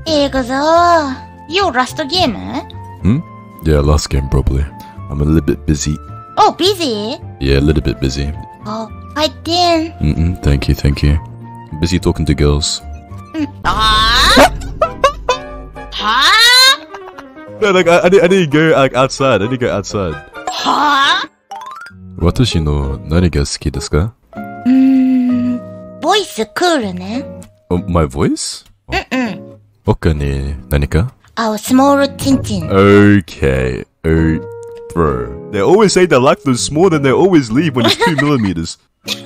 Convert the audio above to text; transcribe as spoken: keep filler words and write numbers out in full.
ええかさ、your last game? Hmm? Yeah, last game probably. I'm a little bit busy. Oh, busy? Yeah, a little bit busy. Oh, I did. Mm-mm, thank you, thank you. I'm busy talking to girls. Ah? Huh? No, like, I, I, need, I need to go like, outside. I need to go outside. Huh? Watashi no nani ga suki desu ka? Hmm, voice cool ね。 Oh, my voice? Mm-mm. Oka ni nani ka? Oh, small chin chin. Okay. Oh, bro. They always say they like those small, then they always leave when it's two millimeters.